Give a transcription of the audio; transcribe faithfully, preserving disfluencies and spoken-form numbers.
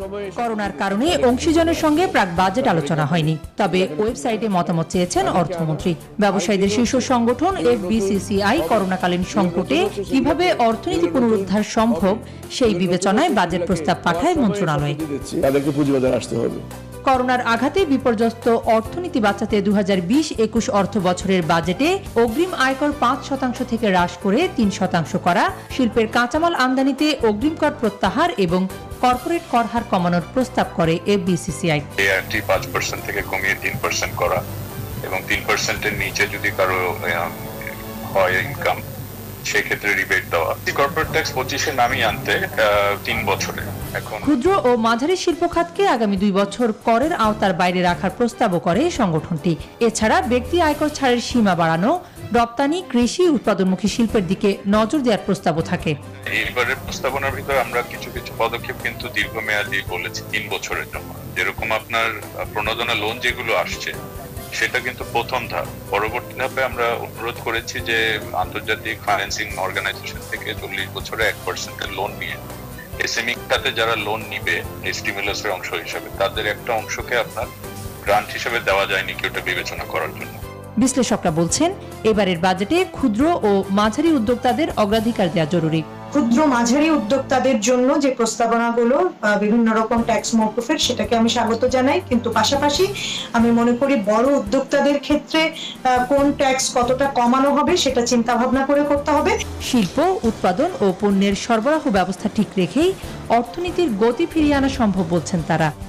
করোনার কারণে অংশীজনের সঙ্গে প্রাক বাজেট আলোচনা হয়নি, তবে ওয়েবসাইটে মতামত চেয়েছেন অর্থমন্ত্রী। ব্যবসায়ীদের শীর্ষ সংগঠন এফবিসিসিআই করোনাকালীন সংকটে কিভাবে অর্থনীতি পুনরুদ্ধার সম্ভব সেই বিবেচনায় বাজেট প্রস্তাব পাঠায় মন্ত্রণালয়। তাদেরকে পুঁজিবাজারে আসতে হবে। করোনার আঘাতে বিপর্যস্ত অর্থনীতি বাঁচাতে দুই হাজার বিশ একুশ অর্থ বছরের বাজেটে অগ্রিম আয়কর পাঁচ শতাংশ থেকে হ্রাস করে তিন শতাংশ করা, শিল্পের কাঁচামাল আমদানিতে অগ্রিম কর প্রত্যাহার এবং কর্পোরেট কর হার কমানোর প্রস্তাব করে এফবিসিসিআই। এআরটি পাঁচ পার্সেন্ট থেকে কমিয়ে তিন পার্সেন্ট করা এবং তিন পার্সেন্টের নিচে যদি কারো হয় ইনকাম সেক্ষেত্রে রিবেট দেওয়া। কর্পোরেট ট্যাক্স পঁচিশে নামিয়ে আনতে তিন বছরে। এখন ক্ষুদ্র ও মাঝারি শিল্প খাতকে আগামী দুই বছর করের আওতার বাইরে রাখার প্রস্তাবও করে সংগঠনটি। এছাড়া ব্যক্তি আয়কর ছাড়ের সীমা বাড়ানো, রপ্তানি, কৃষি, উৎপাদনমুখী শিল্পের দিকে নজর দেওয়ার প্রস্তাবও থাকে। এইবারের প্রস্তাবনার ভিতরে আমরা কিছু কিছু পদক্ষেপ কিন্তু দীর্ঘমেয়াদী বলেছি, তিন বছরের জন্য। যেরকম আপনার প্রণোদনা লোন যেগুলো আসছে সেটা কিন্তু প্রথম ধাপ। পরবর্তী ধাপে আমরা অনুরোধ করেছি যে আন্তর্জাতিক ফাইন্যান্সিং অর্গানাইজেশন থেকে চল্লিশ বছরে এক পার্সেন্টের লোন নিয়ে এসএমই খাতে যারা লোন নিবে স্টিমুলাসের অংশ হিসেবে তাদের একটা অংশকে আপনার গ্রান্ট হিসেবে দেওয়া যায়নি কি ওটা বিবেচনা করার জন্য। বিশ্লেষকরা বলছেন, এবারের বাজেটে ক্ষুদ্র ও মাঝারি উদ্যোক্তাদের অগ্রাধিকার দেওয়া জরুরি। ক্ষুদ্র মাঝারি উদ্যোক্তাদের জন্য যে প্রস্তাবনাগুলো বিভিন্ন রকম ট্যাক্স মওকুফের, সেটাকে আমি স্বাগত জানাই, কিন্তু পাশাপাশি আমি মনে করি বড় উদ্যোক্তাদের ক্ষেত্রে কোন ট্যাক্স কতটা কমানো হবে সেটা চিন্তা ভাবনা করে করতে হবে। শিল্প, উৎপাদন ও পণ্যের সরবরাহ ব্যবস্থা ঠিক রেখেই অর্থনীতির গতি ফিরিয়ে আনা সম্ভব বলছেন তারা।